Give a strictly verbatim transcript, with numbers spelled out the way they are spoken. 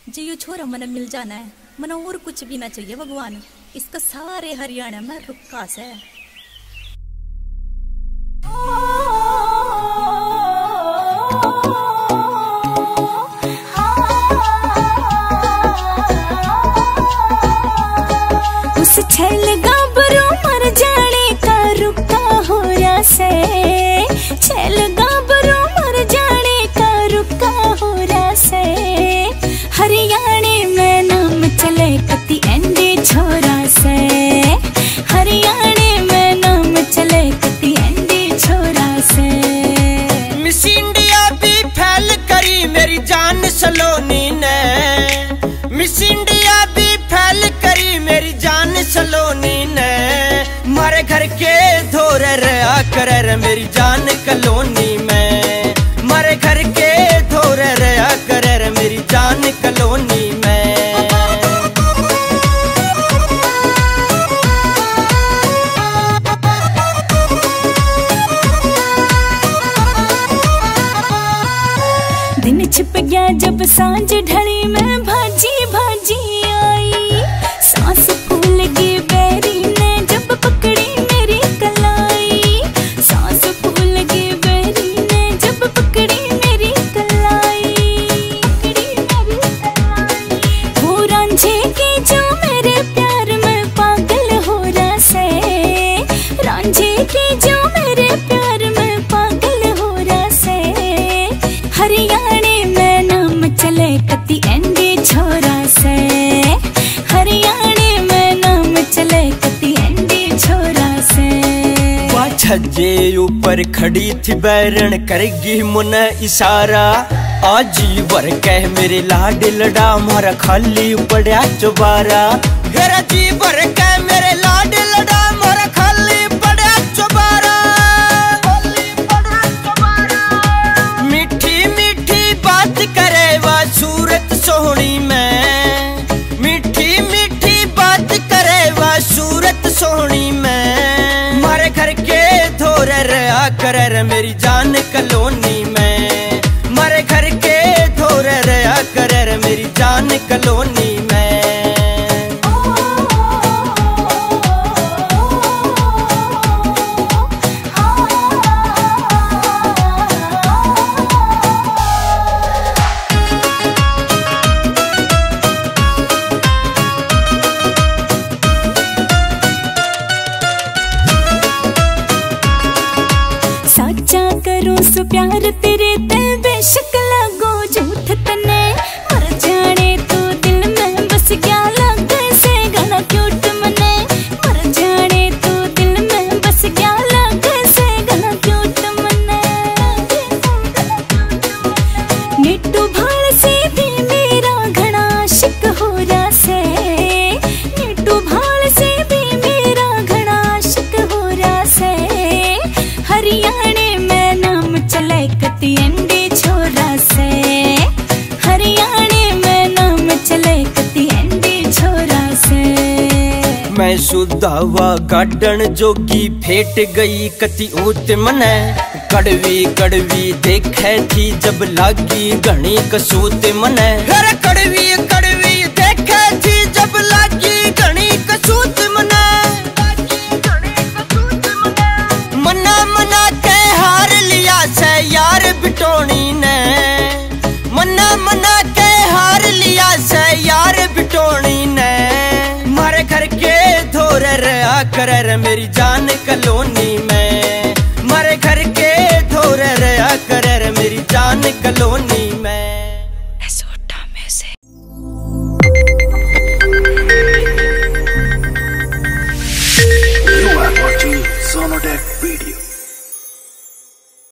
जो ये छोरा मन मिल जाना है, मन और कुछ भी ना चाहिए भगवान, इसका सारे हरियाणा में रुक्का से। उस छल गाबरू मर जाने का रुका हो या से, छल गाबरू मर जाने का रुका हो या से। हरियाणे में नाम चले कति एंडे छोरा से, हरियाणे में नाम चले कति एंडे छोरा से। मिस इंडिया भी फैल करी मेरी जान सलोनी ने, मिस इंडिया भी फैल करी मेरी जान सलोनी ने। मारे घर के धोर रहा कर मेरी जान कलोनी में, मारे घर के धोर रहा कर मेरी जान कलोनी में। दिन छिप गया जब सांझ ढली में भाजी भाजी आई, सांस फूल गई बैरी ने जब पकड़ी मेरी कलाई, सांस फूल गई बैरी ने जब पकड़ी मेरी कलाई, पकड़ी मेरी कलाई। वो रांझे के जो मेरे प्यार में पागल हो रहा से, रांझे के जो मेरे प्यार में पागल हो रहा से। हरियाणे में नाम चले कति एंडे छोरा से, हरियाणे में नाम चले कति एंडे छोरा से। छज्जे ऊपर खड़ी थी बैरण करेगी मुन इशारा, आजी वर कह मेरे लाड लड़ा मारा खाली पड़ा चुबारा। घर जी वर कह मेरे लाड लड़ा मारा खाली पड़ा चुबारा। मीठी मीठी बात करे वा सूरत सोहनी में, मीठी मीठी बात करे वा सूरत सोहनी में। मारे घर के धोर रहा कर मेरी जान कलोनी में, मारे घर के धोर रहा कर मेरी जान कलोनी में। साचा करूं सो प्यार तेरे दिल बेशक लगो झूठ तने, मर जाने तू दिल में बस गया लग से गाना क्यूट मने, मर जाने तू दिल में बस गया लग से गाना क्यूट मने। निट्टू भाल से भी मेरा घना आशिक हो रहा से, निट्टू भाल से भी मेरा घना आशिक हो रहा से। हरियाणे में नाम चले कति एंडे छोरा से, हरियाणे में नाम चले कति एंडे छोरा से। मैं सुधावा गार्डन जोगी फेट गई कति ऊत मने, कड़वी कड़वी देखे थी जब लागी घनी कसूत मने। घर कड़वी कड़वी देखे थी जब लागी घनी कसूत मने। मना मना के हार लिया से यार बिटोनी ने, मना मना के हार लिया से यार बिटोनी ने। मारे घर के धोर रहा कर मेरी जान कलोनी में,